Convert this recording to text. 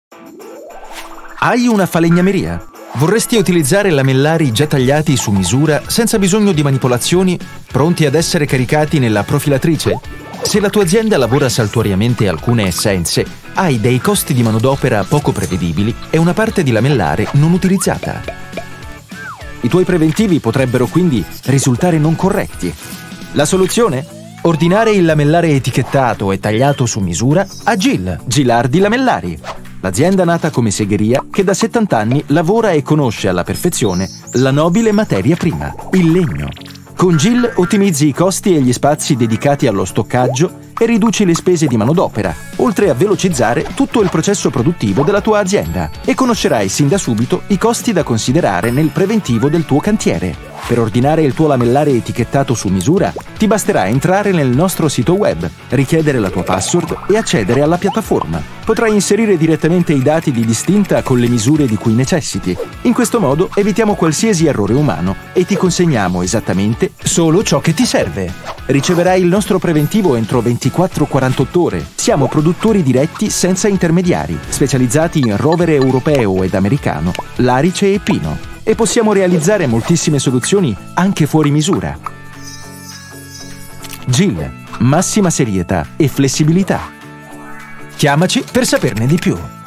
Hai una falegnameria? Vorresti utilizzare lamellari già tagliati su misura senza bisogno di manipolazioni, pronti ad essere caricati nella profilatrice? Se la tua azienda lavora saltuariamente alcune essenze, hai dei costi di manodopera poco prevedibili e una parte di lamellare non utilizzata. I tuoi preventivi potrebbero quindi risultare non corretti. La soluzione? Ordinare il lamellare etichettato e tagliato su misura a Gilardi Lamellari, l'azienda nata come segheria che da 70 anni lavora e conosce alla perfezione la nobile materia prima, il legno. Con GIL ottimizzi i costi e gli spazi dedicati allo stoccaggio e riduci le spese di manodopera, oltre a velocizzare tutto il processo produttivo della tua azienda, e conoscerai sin da subito i costi da considerare nel preventivo del tuo cantiere. Per ordinare il tuo lamellare etichettato su misura, ti basterà entrare nel nostro sito web, richiedere la tua password e accedere alla piattaforma. Potrai inserire direttamente i dati di distinta con le misure di cui necessiti. In questo modo evitiamo qualsiasi errore umano e ti consegniamo esattamente solo ciò che ti serve. Riceverai il nostro preventivo entro 24-48 ore. Siamo produttori diretti senza intermediari, specializzati in rovere europeo ed americano, larice e pino. E possiamo realizzare moltissime soluzioni anche fuori misura. GIL, massima serietà e flessibilità. Chiamaci per saperne di più.